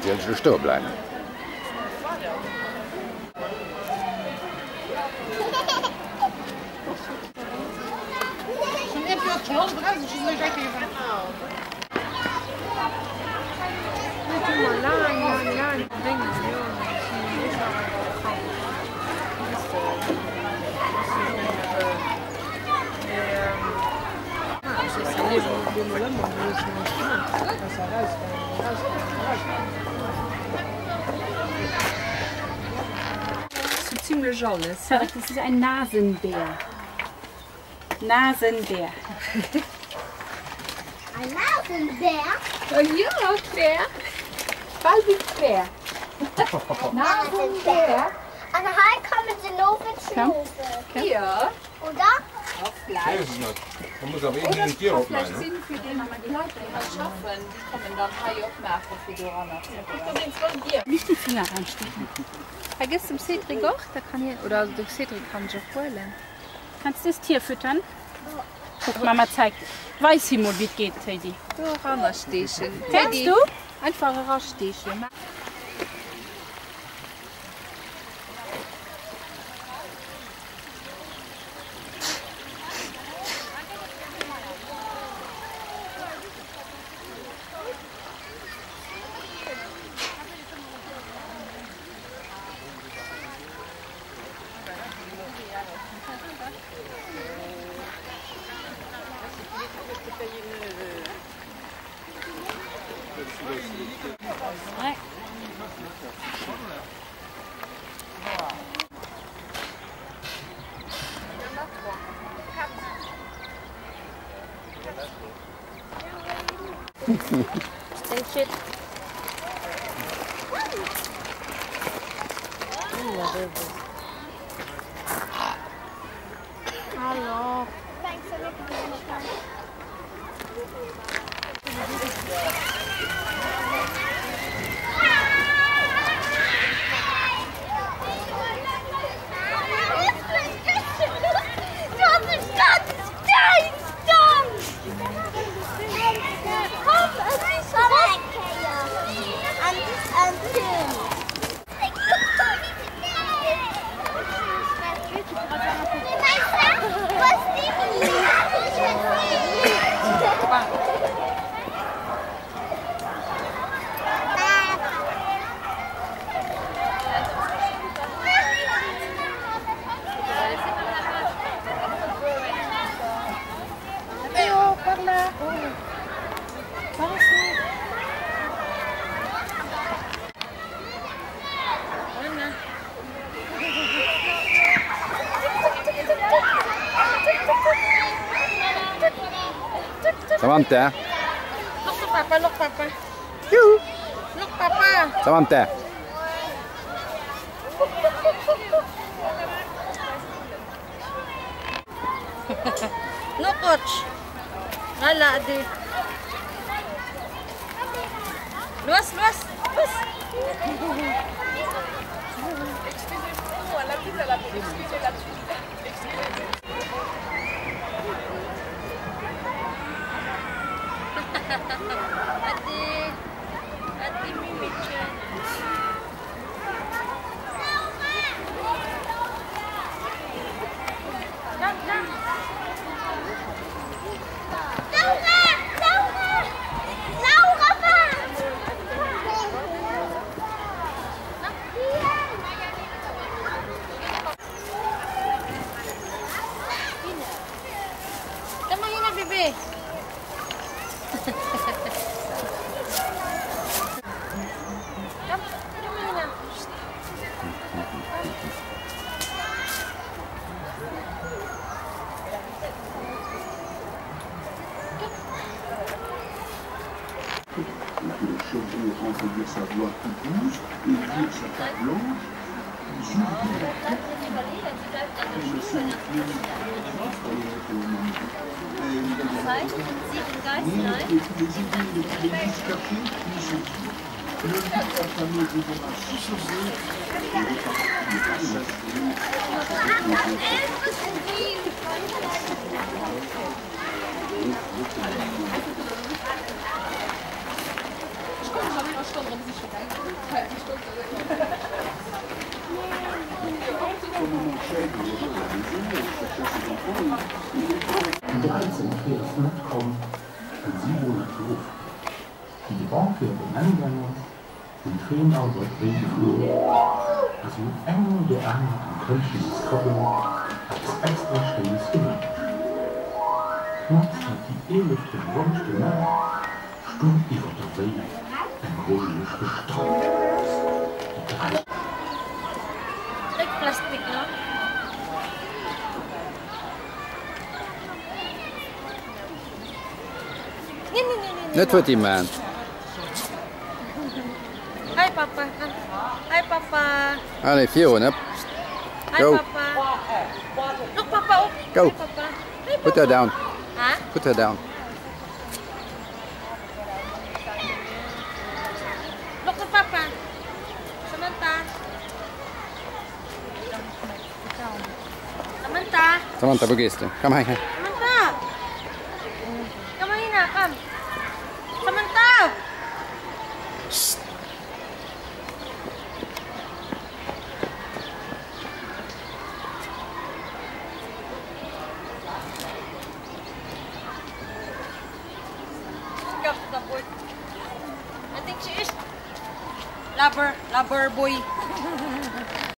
Zielche Sto bleiben. Ziemlich jolles. Das ist ein Nasenbär. Nasenbär. Ein Nasenbär? Ja, Bär. Bald wie Bär. Nasenbär. Und hier kommen sie noch mit Schnufe. Ja. Oder? Das muss aber irgendwie ein Tier Vielleicht aufnehmen. sind für den die Leute, die das schaffen, die kommen dann hier aufmachen für die Rana. Nicht die Finger reinstecken. Vergiss dem Cedric auch, da kann ich, oder der Cedric kann ich auch holen. Kannst du das Tier füttern? Guck, Mama zeigt. Weiß Simon, wie es geht, Teddy. So, Rana-Stechchen. Kannst du? Einfach ein Raststechchen. Ouais. Stay Hallo. Samantha. Look, Papa. Yoo. Look, Papa. Samantha. Look, coach. Ngala, di. Luas, luas. Luas. Excusez-moi, la petite, elle a excusé là-dessus. Adi Mimicha. Le chevreau rentre dire sa voix qui bouge et dire sa tête blanche. Ich komme, ich habe immer Stunden, um sich zu Die 13 Pferden kommen an 700 Beruf. Die Banken en aangangen, die geen oude regenvloer, als een eng de aan een kunstjes krabbelen, als extra schönes gemaakt. Knapp hat die eeuwig de warmste nacht, stond über der Welt en roosjes gestrand. Plastic, no? Net wat die man. Hi, Papa. Hi, Papa. Allee, Fiona, up. Hi, Go. Papa. Look, Papa. Up. Go. Hi, Papa. Hi, Put her down. Huh? Put her down. Look at Papa. Samantha. Samantha. Samantha, wo gehst du? Komm her. Samantha. Come on, Ina. Come. Samantha. I think she is lover boy.